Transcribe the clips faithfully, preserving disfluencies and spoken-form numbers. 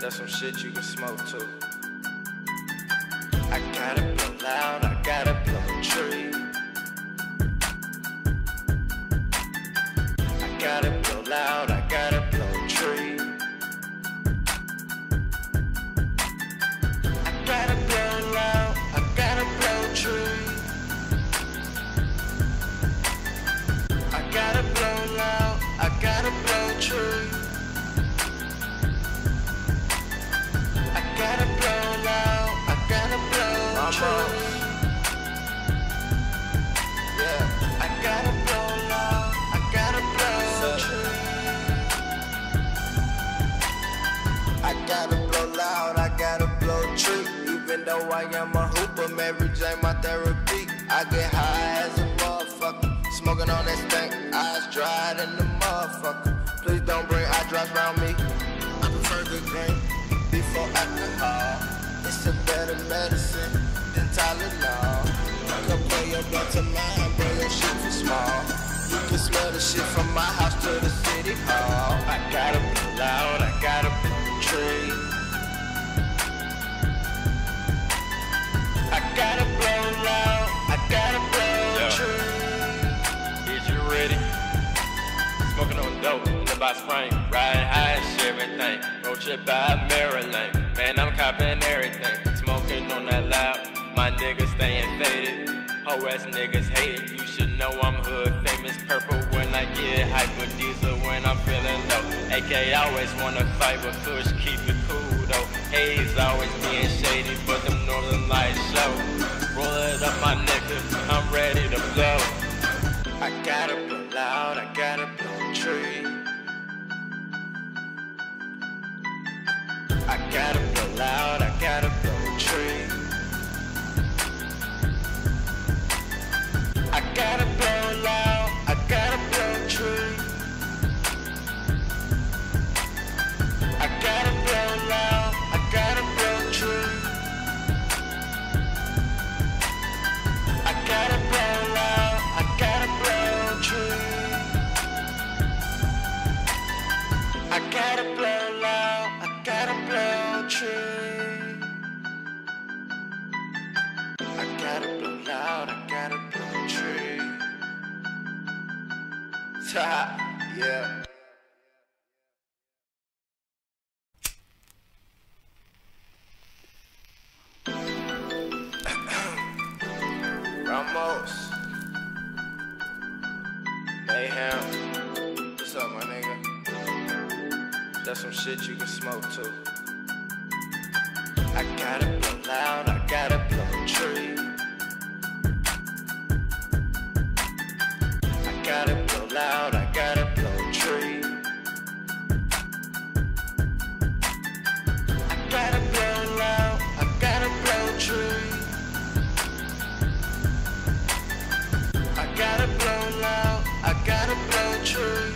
That's some shit you can smoke too. I gotta blow loud, I gotta blow a tree. I gotta blow loud, I gotta blow a tree. I gotta blow loud, I gotta blow a tree. I gotta blow loud, I gotta blow a tree. I gotta blow loud, I gotta blow a tree. Yeah, I gotta blow loud, I gotta blow a tree. I gotta blow loud, I gotta blow a tree. Even though I am a hooper, Mary Jane my therapy. I get high as a motherfucker, smoking on that stank, eyes dried in the motherfucker. Please don't bring eye drops around me. I prefer the green before alcohol. It's a better medicine than Tylenol. Come play your blood to mine, bro, your shit too small. You can smell the shit from my house to the city hall. I gotta blow loud, I gotta blow a tree. I gotta blow loud, I gotta blow a tree. Is you ready? Smoking on dope, live by spring, riding high and shit, everything. Roach it by Maryland, man, I'm copping everything. Smoking on that loud, my niggas staying faded. Ho ass niggas hate it, you should know I'm hood famous. Purple when I get hyper, diesel when I'm feeling low. A K always wanna fight, but Kush keep it cool though. Haze always being shady, but them northern lights show. Roll it up my nigga, I'm ready to blow. I gotta blow loud, I gotta blow a tree. I gotta blow loud, I gotta blow a tree. I gotta blow loud, I gotta blow a tree. I gotta blow loud, I gotta blow a tree. I gotta blow loud, I gotta blow a tree. I gotta blow loud, I gotta blow a tree. I gotta blow loud, I gotta blow a tree. Yeah. Ramos. Mayhem. What's up, my nigga? That's some shit you can smoke too. I gotta blow loud, I gotta blow a tree. I gotta blow loud, I gotta blow a tree. I gotta blow loud, I gotta blow a tree. I gotta blow loud, I gotta blow a tree.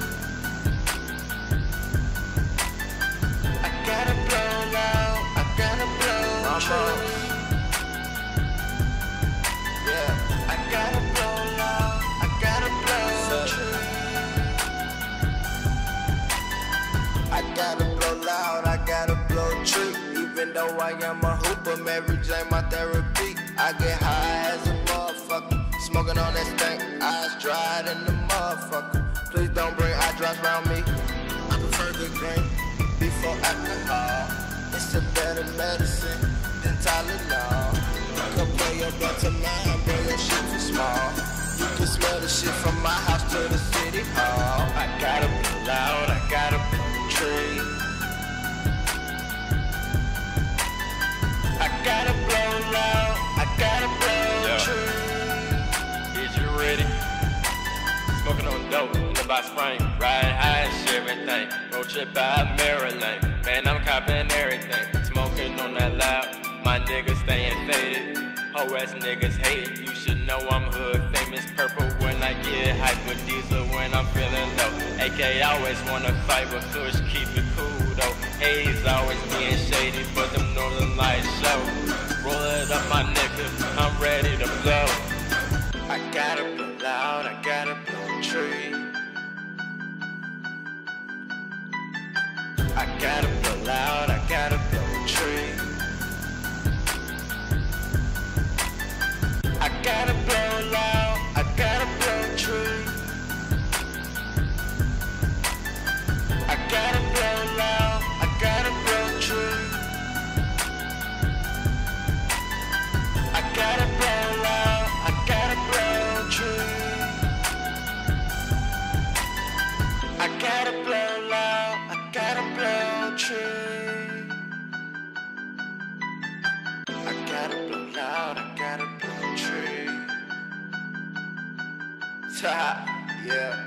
I gotta blow loud, I gotta blow a tree. Yeah, I gotta blow loud, I gotta blow a tree. I gotta blow loud, I gotta blow a tree. Even though I am a hooper, Mary Jane my therapy. I get high as a motherfucker, smoking on that stank, eyes dried in the motherfucker. Please don't bring eye drops around me. I prefer the green before alcohol. It's a better medicine than Tylenol. Come play your blood to mine, bro, your shit too small. You can smell the shit from my house to the city hall. I gotta blow loud, I gotta blow a tree. I gotta blow loud, I gotta blow a tree. Is you ready? Smoking on dope, live by spring, riding high and shit, everything. Roach it by Maryland, man, I'm copping everything. Smoking on that loud, my niggas staying faded. Ho ass niggas hate it, you should know I'm hood famous. Purple when I get hyper, diesel when I'm feeling low. A K always wanna fight, but Kush keep it cool though. Haze always being shady, but them northern lights show. Roll it up my nigga, I'm ready to blow. I gotta blow loud, I gotta blow a tree. I gotta blow loud, I gotta tree. I gotta blow loud, I gotta blow tree. Yeah.